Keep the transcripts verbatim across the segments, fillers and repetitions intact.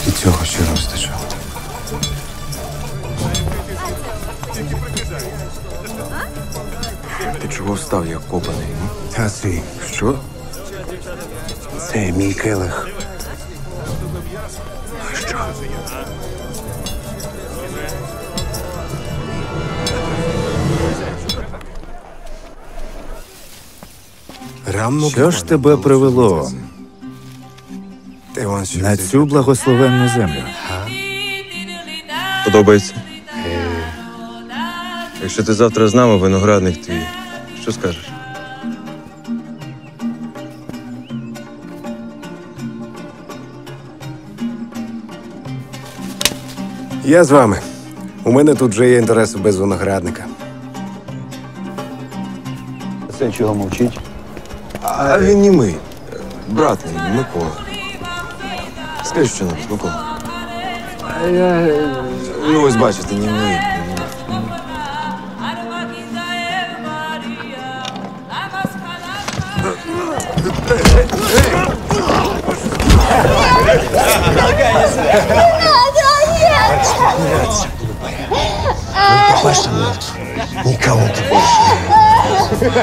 І цього ще вистачило. Ти чого встав, як копаний? Та свій. Що? Це мій келих. Що? Що ж тебе привело на цю благословенну землю? Подобається? Якщо ти завтра з нами, виноградник твій, що скажеш? Я з вами. У мене тут вже є інтереси без виноградника. Це чого мовчить? А він німий. Брат мій, Микола. Скажи що-небудь, Микола. А я... Ну, ось бачите, німий. Больше нет. Никому ты больше.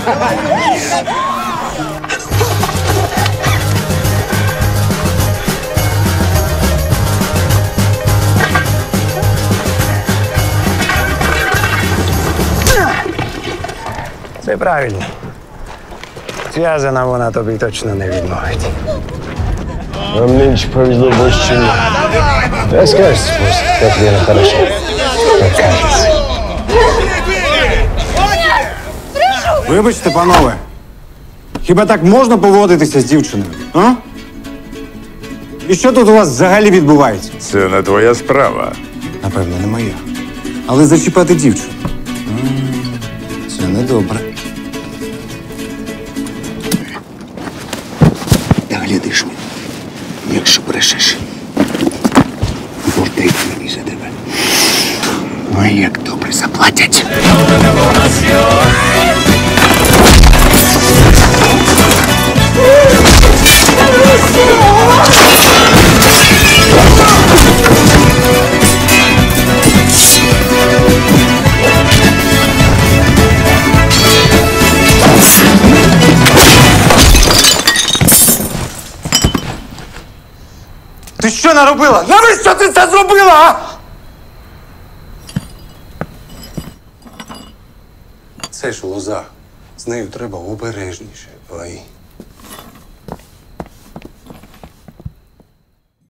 Це правильно. Зв'язана вона тобі точно не відмовить. Вам нынче повезло больше, чем мне. Расскажете после, как Лена хорошо. Как кажется. Вибачте, панове. Хіба так можна поводитися з дівчиною? А? І що тут у вас взагалі відбувається? Це не твоя справа. Напевно, не моя. Але зачіпати дівчину. М, Це недобре. Та глядиш мені, якщо брешеш, бордить мені за тебе. А як добре заплатять. Ти що наробила? Навіщо ти це зробила, а? Це ж лоза. З нею треба обережніше. Ой.